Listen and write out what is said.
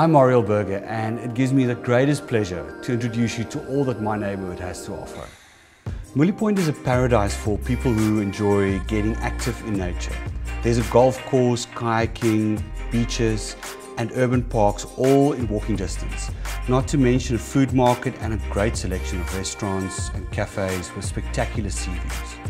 I'm Mariel Berger, and it gives me the greatest pleasure to introduce you to all that my neighborhood has to offer. Mouille Point is a paradise for people who enjoy getting active in nature. There's a golf course, kayaking, beaches, and urban parks all in walking distance. Not to mention a food market and a great selection of restaurants and cafes with spectacular sea views.